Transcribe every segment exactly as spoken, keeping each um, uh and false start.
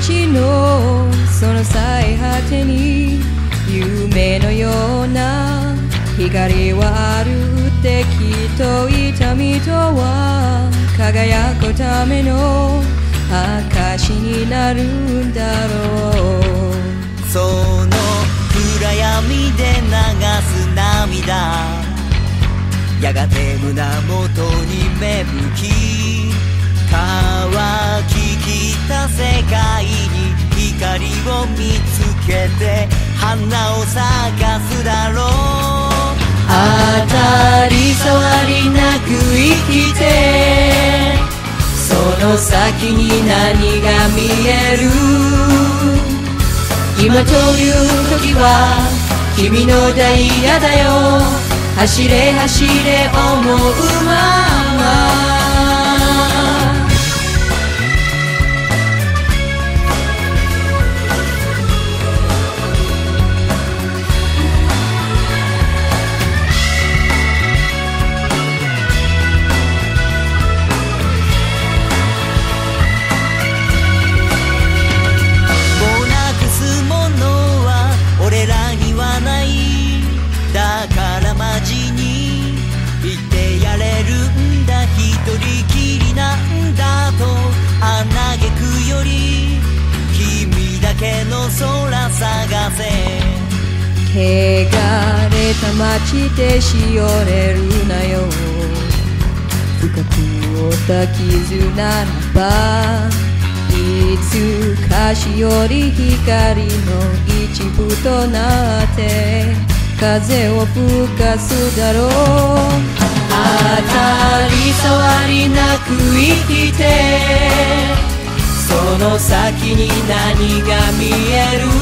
のその最果てに夢のような光はあるってきっと痛みとは輝くための証になるんだろう。 その暗闇で流す涙、やがて胸元に芽吹き乾ききった世界に光を見つけて花を咲かすだろう。 当たり障りなく生きてその先に何が見える。今という時は君のダイヤだよ。走れ走れ思うままだからマジに言ってやれるんだ。一人きりなんだとあ嘆くより君だけの空探せ。 汚れた街でしおれるなよ。深く負った傷ならばいつかしより光の一部となって風を吹かすだろう。当たり障りなく生きてその先に何が見える。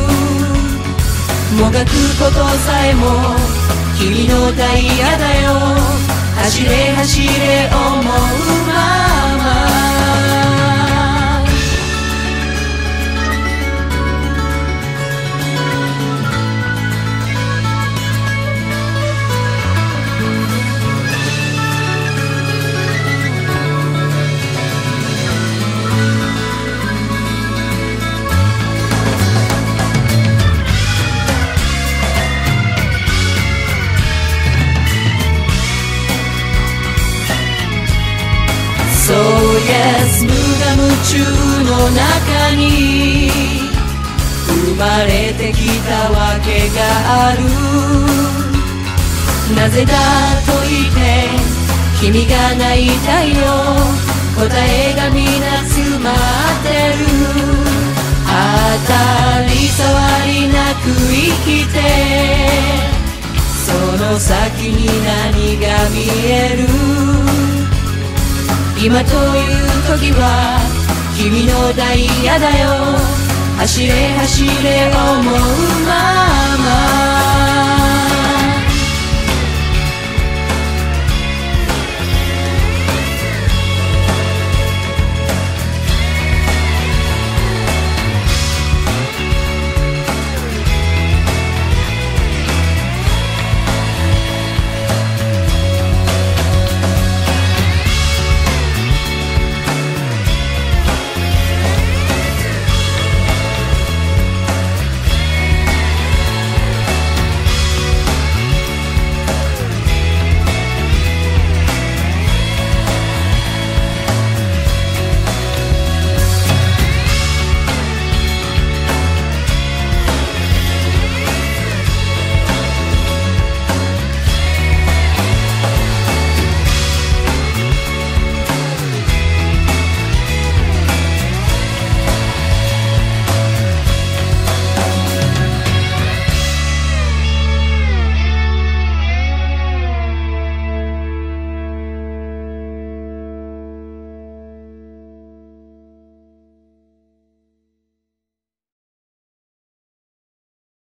もがくことさえも君のダイヤだよ。走れ走れ思うままそう Yes 無我夢中の中に生まれてきたわけがある。なぜだと言って君が泣いたよ。答えがみな詰まってる。当たり障りなく生きてその先に何が見える。今という時は君のダイヤだよ。走れ走れ思うまま